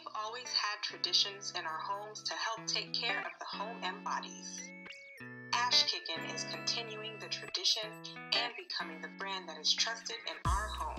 We've always had traditions in our homes to help take care of the home and bodies. Kickin is continuing the tradition and becoming the brand that is trusted in our home.